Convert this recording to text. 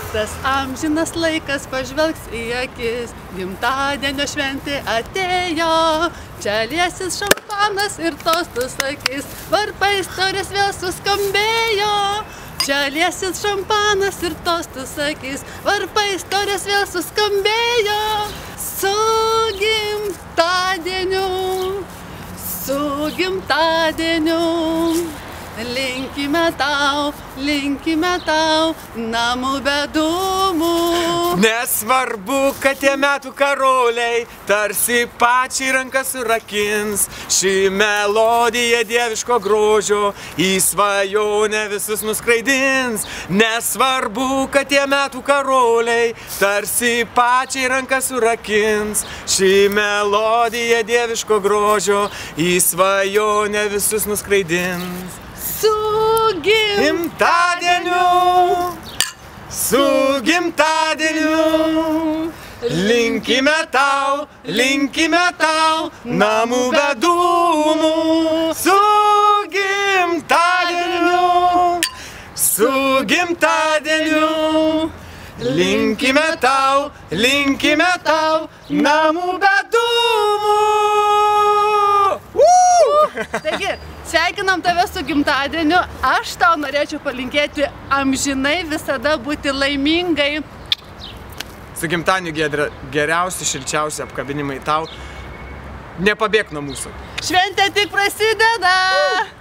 tas amžinas laikas pažvelgs į akis, gimtadienio šventė atėjo, čia liesis šampanas ir tostus sakys, varpais taurės vėl suskambėjo. Čia liesis šampanas ir tostus sakys, varpais taurės vėl suskambėjo. Su gimtadieniu, su gimtadieniu. Linkime tau, namų be dūmų. Nesvarbu, kad tie metų karoliai tarsi pačiai rankas surakins. Ši melodija dieviško grožio į svajonę visus nuskraidins. Nesvarbu, kad tie metų karoliai tarsi pačiai rankas surakins. Ši melodija dieviško grožio į svajonę visus nuskraidins. Su gimtadieniu, su gimtadieniu, linkime tau, namų be dūmų. Su gimtadieniu, linkime tau, namų be dūmų. Taigi, sveikinam tave su gimtadieniu, aš tau norėčiau palinkėti amžinai visada būti laimingai. Su gimtadieniu, Giedre, geriausi, šilčiausi apkabinimai tau. Nepabėk nuo mūsų. Šventė tik prasideda!